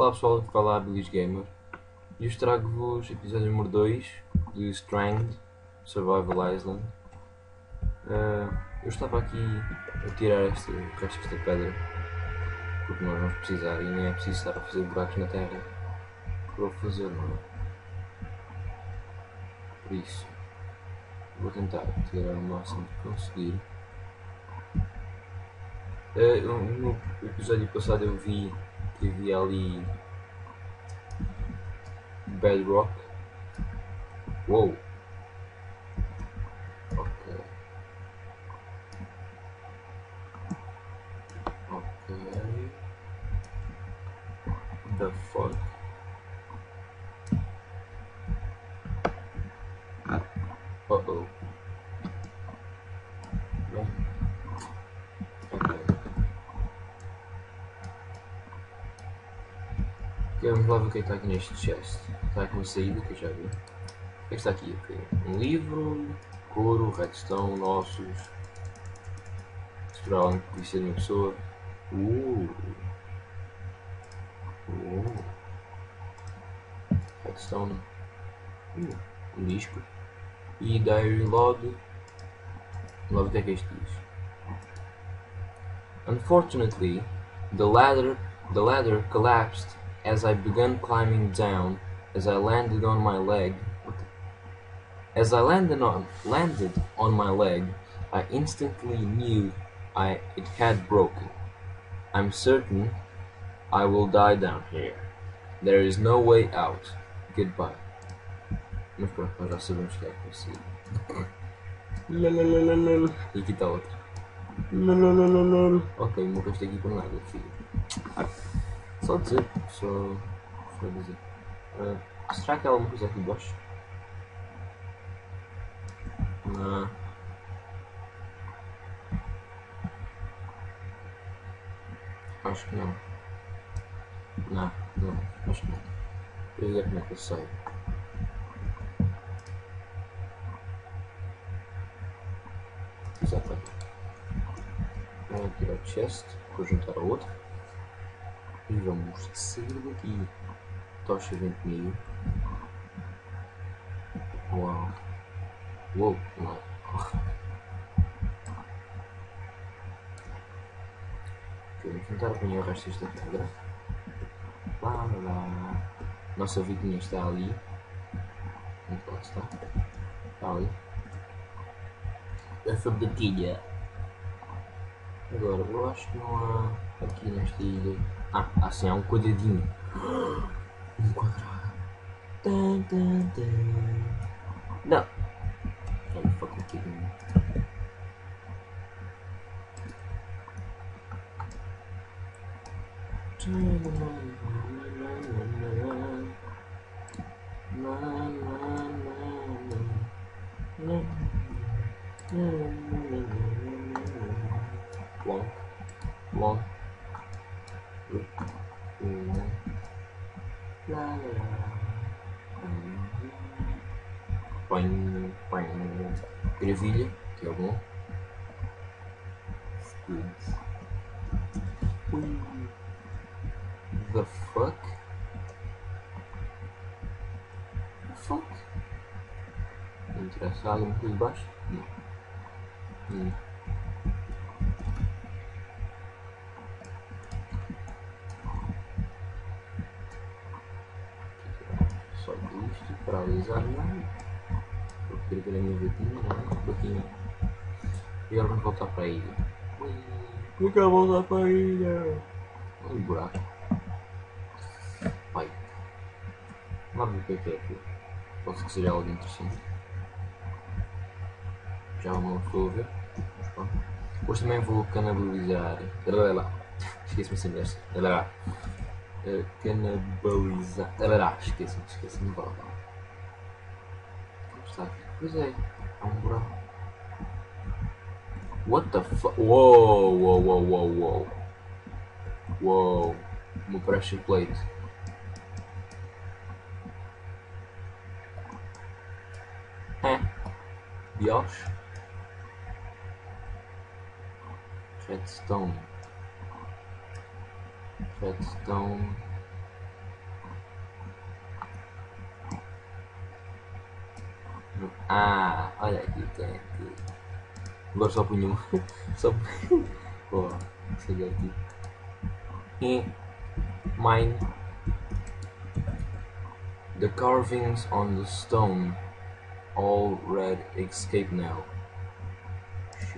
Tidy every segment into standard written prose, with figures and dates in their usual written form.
Olá pessoal, fala Habilis Gamer e eu trago-vos episódio número 2 de Strand Survival Island. Eu estava aqui a tirar o resto desta pedra porque nós vamos precisar e nem é preciso estar a fazer buracos na terra para o fazer, não é? Por isso, vou tentar tirar o máximo que conseguir. No episódio passado eu vi que havia ali bedrock. Uou! Ok. Ok. The fuck? Uh-oh. Bem. Ok. Ok, vamos lá ver o que é que está aqui neste chest. Está aqui uma saída que eu já vi. O que é que está aqui? Okay. Um livro, couro, redstone, ossos. Explorar algo que podia ser de uma pessoa. Redstone. Um disco. E diary log. Vamos lá ver o que é que isto diz. Unfortunately, the ladder collapsed as I began climbing down. As I landed on my leg. As I landed on my leg, I instantly knew it had broken. I'm certain I will die down here. There is no way out. Goodbye. Mas pronto, nós já sabemos que é possível. E aqui está outro. Ok, nunca estou aqui por nada, filho. Só dizer, só dizer. Será que há alguma coisa aqui embaixo? Não. Acho que não. Não, acho que não. Eu ia ver como é que eu saio. Exatamente. Vou tirar o chest, vou juntar a outro. E vamos sair daqui. Tocha vem comigo. Uau. Uou, não. Ok, vamos tentar apanhar o resto desta pedra. Lá. Nossa vidinha está ali. Onde ela está? Está ali. Essa daquilha. Agora, eu acho que não há aqui nesta ilha. Ah, sim, há um quadradinho. Um quadrado. Não. Olha, fuck aqui. Long. Põe gravilha, que é bom. The fuck? Não interessa alguma coisa de baixo? Não. Só isto para alisar nada. Vou querer ver a minha vidinha, um pouquinho. E agora vamos voltar para a ilha. Eu quero voltar para a ilha. Olha o buraco. Vai. Vamos ver o que é aquilo. Pode ser que seja algo interessante. Já não estou a ver. Mas pronto. Hoje também vou canibalizar. Esqueci-me sempre desta. Canibalizar. Esqueci-me de falar. Está aqui. Pois é. Há um buraco. What the fuck? Uou. Uma pressure plate. Dios. Redstone. Ah, olha aqui, tem aqui. Agora só punha um. Só punha. Oh, sei aqui. Mine. The carvings on the stone all read escape now. Shit.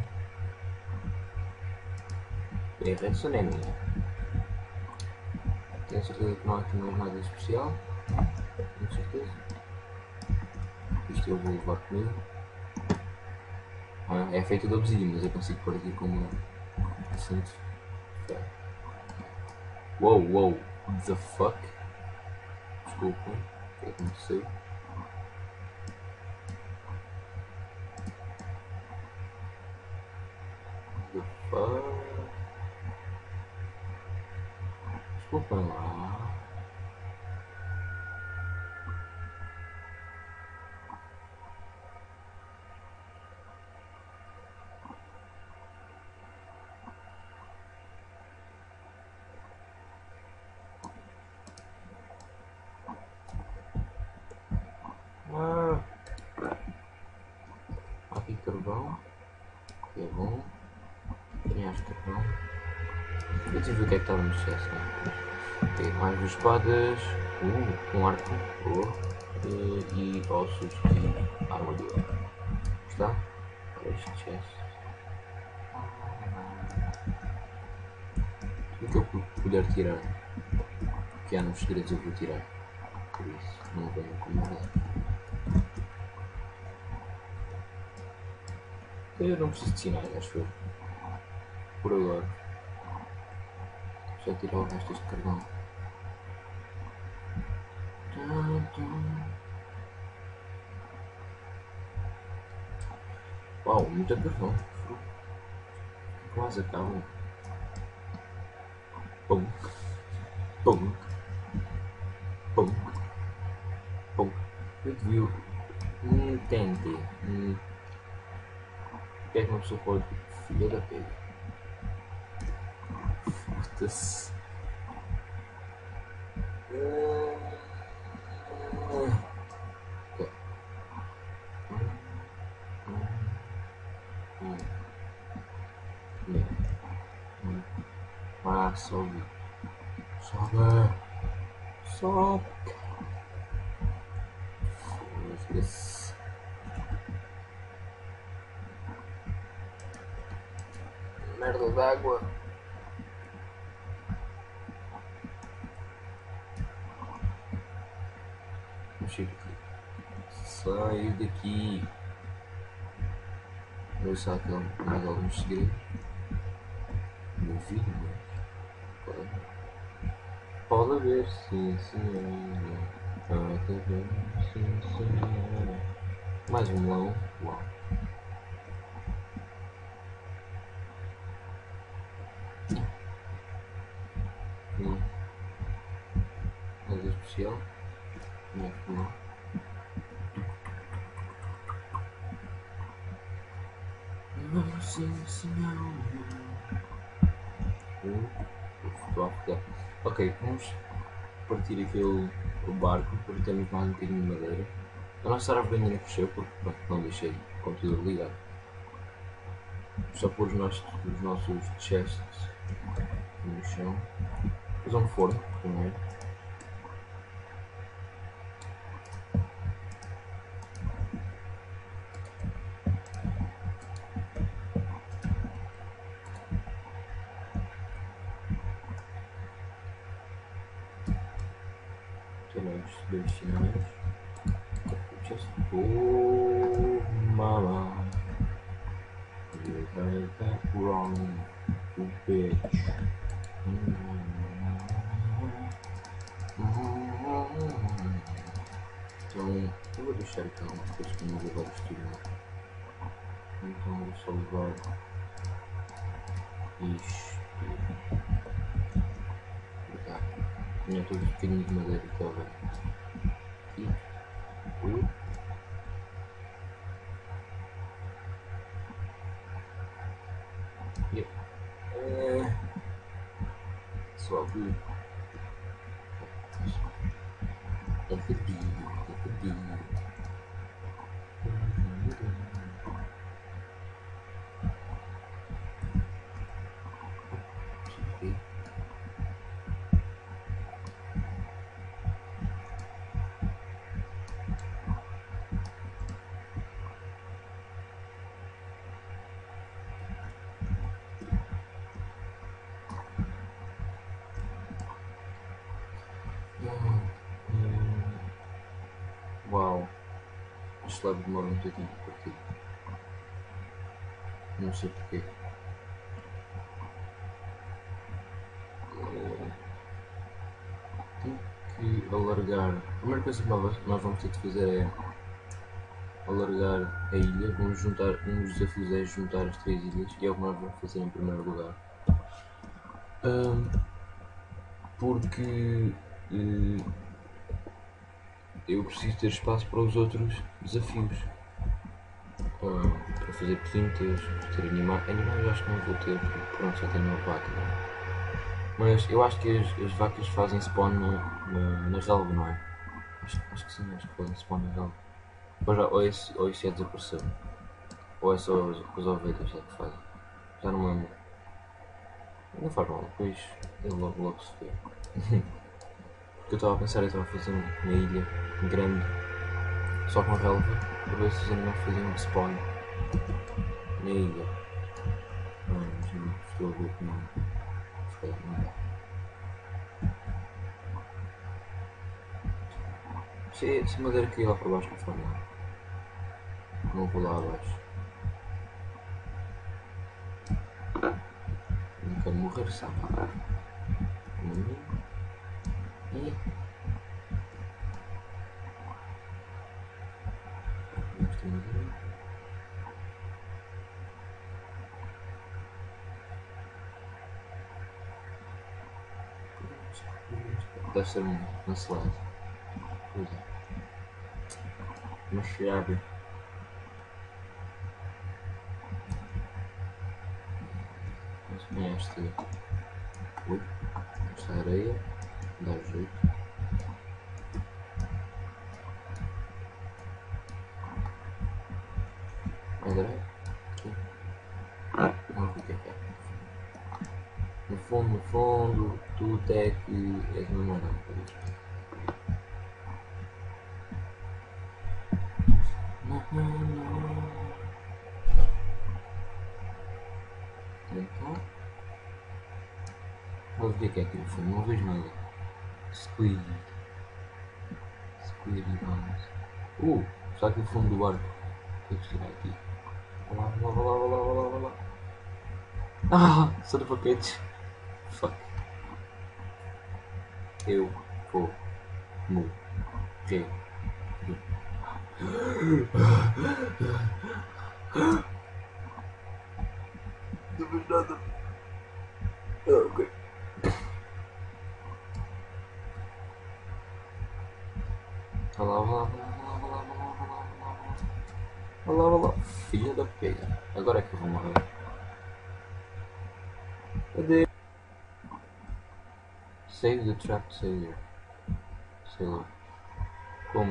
Bem, a reação é minha. Tenho certeza que não há aqui mais nada especial. Tenho certeza. Isto eu vou levar comigo. Ah, é feito de obsidiana, mas eu consigo pôr aqui como assunto. Wow, wow, what the fuck? Desculpa, o que aconteceu? What the fuck? Desculpem lá. Aqui carvão, que é bom. Tem acho carvão. Eu tive o que é que estava no excesso, né? Tem mais duas espadas, um arco, e ossos e armadura. Está? Para este chest. O que eu puder tirar, que há nos segredos eu vou tirar. Por isso, não venho incomodar. Eu não preciso de sinais, acho eu. Por agora. Só tirar o resto deste carvão. Uau, muita carvão. Quase acabam. Pum. Pum. Pum. Pum. Eu devia... Entendi. O que é que uma pessoa pode... Filha da pega. Foda-se. Ah, sobe. Sobe. Sobe. Foda-se. Merda d'água. Chega aqui. Saio daqui. Vou ver se há aqui mais alguns segredos. No vídeo, mas pode haver, sim, senhora. Pode haver, sim, senhora. Mais um melão. Uau. Nada especial. Não é que não. Sim, senhora. Ok, vamos partir aquele barco porque temos mais um bocadinho de madeira. A nossa árvore ainda não cresceu porque pronto, não deixei o computador ligado. Só pôr os nossos chests no chão. Fazer um forno primeiro. Temos dois sinais. Just oh mama, you heard that wrong, you bitch. Então eu vou deixar então depois que eu não vou levar isto tudo. Então vou só levar isto. Tá. Tinha todo um bocadinho de madeira que estava aqui. Sobe. É rapidinho, é rapidinho. estes labs demoram muito tempo a partir. Não sei porquê. Tenho que alargar. A primeira coisa que nós vamos ter de fazer é alargar a ilha. Vamos juntar. Um dos desafios é juntar as 3 ilhas e é o que nós vamos fazer em primeiro lugar. Porque eu preciso ter espaço para os outros desafios. Para fazer pintas, ter animais eu acho que não vou ter, porque pronto, já tenho uma vaca, não é? Mas eu acho que as vacas fazem spawn na relva, não é? Acho que sim, acho que fazem spawn na relva. Depois já, ou isso já desapareceu. Ou é só as ovelhas que fazem. Já não me lembro. Não faz mal, depois ele logo se vê. Porque eu estava a pensar, eu estava a fazer uma ilha grande, só com relva, para ver se os animais faziam spawn na ilha. Mas não estou a ver que não. Se calhar não dá. Se a madeira cair lá para baixo não faz nada. Não vou lá abaixo. Não quero morrer, sabe? E deve ser uma salada. Pois é. Uma chave. Mas com esta areia dá jeito. Mais areia? Aqui. Vamos ver o que é. No fundo, tudo é que é de uma maneira. Vou ver o que é aqui no fundo, não vejo nada. Squid, vamos. Está aqui no fundo do barco. Tenho que tirar aqui. Olá lá. Só de paquetes. Fuck. Eu vou morrer. Não vejo nada. Ok. Olá. Filha da pega. Agora é que eu vou morrer. Cadê? Save the trapped sailor. Como?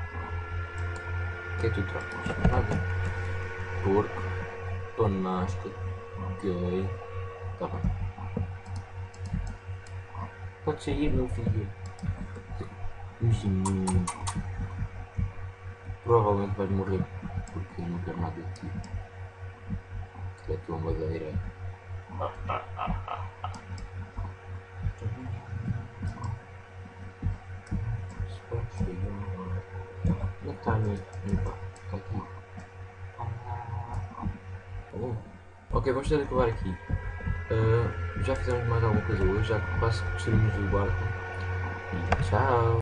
O que é que tu trocas? Nada. Porco. Panasta. Gay. Tá bem. Pode sair, meu filho. Provavelmente vais morrer. Porque eu não quero nada de ti. Que é a tua madeira. Onde está a minha? Está aqui. Ok, vamos ter de acabar aqui. Já fizemos mais alguma coisa hoje, já quase destruímos o barco. E tchau!